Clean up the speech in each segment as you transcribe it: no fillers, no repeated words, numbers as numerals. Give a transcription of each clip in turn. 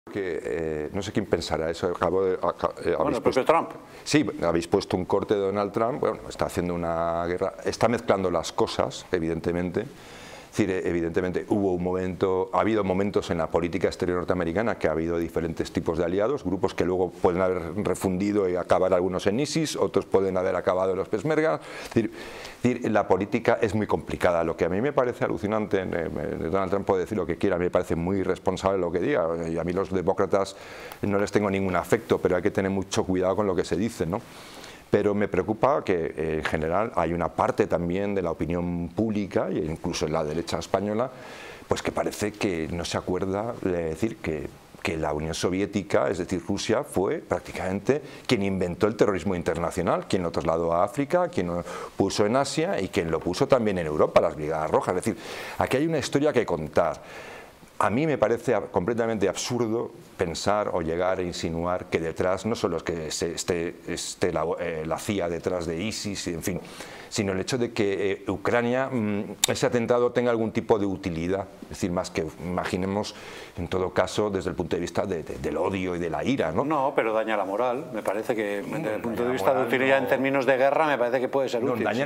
No sé quién pensará eso. Bueno, el propio Trump. Sí, habéis puesto un corte de Donald Trump. Bueno, está haciendo una guerra, está mezclando las cosas, evidentemente. Es decir, evidentemente ha habido momentos en la política exterior norteamericana que ha habido diferentes tipos de aliados, grupos que luego pueden haber refundido y acabar algunos en ISIS, otros pueden haber acabado en los Peshmerga. Es decir, la política es muy complicada. Lo que a mí me parece alucinante, Donald Trump puede decir lo que quiera, me parece muy irresponsable lo que diga, y a mí los demócratas no les tengo ningún afecto, pero hay que tener mucho cuidado con lo que se dice, ¿no? Pero me preocupa que en general hay una parte también de la opinión pública, e incluso en la derecha española, pues que parece que no se acuerda de decir que la Unión Soviética, es decir, Rusia, fue prácticamente quien inventó el terrorismo internacional, quien lo trasladó a África, quien lo puso en Asia y quien lo puso también en Europa, las Brigadas Rojas. Es decir, aquí hay una historia que contar. A mí me parece completamente absurdo pensar o llegar a insinuar que detrás no solo es que esté la CIA detrás de ISIS, en fin, sino el hecho de que Ucrania, ese atentado tenga algún tipo de utilidad, es decir, más que imaginemos en todo caso desde el punto de vista del odio y de la ira, ¿no? No, pero daña la moral, me parece que desde el punto de vista de utilidad en términos de guerra me parece que puede ser útil. Daña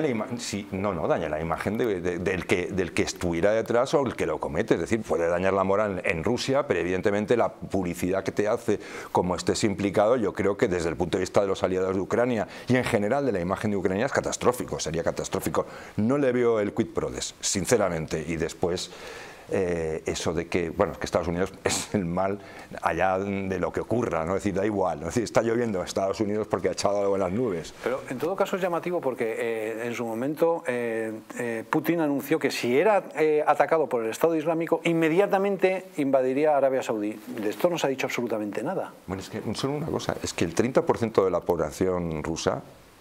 la imagen del que estuviera detrás o el que lo comete, es decir, puede dañar la moral en Rusia, pero evidentemente la publicidad que te hace como estés implicado, yo creo que desde el punto de vista de los aliados de Ucrania y en general de la imagen de Ucrania es catastrófico, sería catastrófico. No le veo el quid pro des, sinceramente, y después eso de que, bueno, que Estados Unidos es el mal allá de lo que ocurra, ¿no? Es decir, da igual, ¿no? Es decir, está lloviendo en Estados Unidos porque ha echado algo en las nubes. Pero en todo caso es llamativo porque en su momento Putin anunció que si era atacado por el Estado Islámico, inmediatamente invadiría Arabia Saudí. De esto no se ha dicho absolutamente nada. Bueno, es que solo una cosa, es que el 30% de la población rusa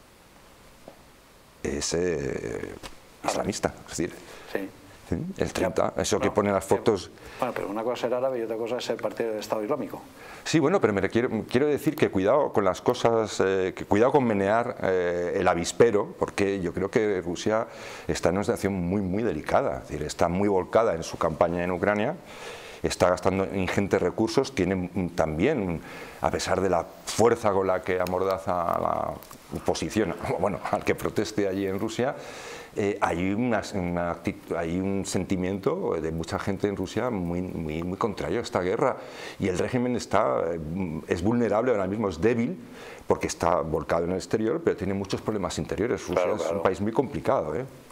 es islamista, es decir, sí. El 30, eso que pone las fotos. Bueno, pero una cosa es ser árabe y otra cosa es ser partidario del Estado Islámico. Sí, bueno, pero quiero decir que cuidado con las cosas, que cuidado con menear el avispero, porque yo creo que Rusia está en una situación muy delicada, es decir, está muy volcada en su campaña en Ucrania, está gastando ingentes recursos, tiene también, a pesar de la fuerza con la que amordaza a la oposición, bueno, al que proteste allí en Rusia, hay un sentimiento de mucha gente en Rusia muy contrario a esta guerra, y el régimen es vulnerable ahora mismo, es débil porque está volcado en el exterior, pero tiene muchos problemas interiores. Rusia es un país muy complicado, ¿eh?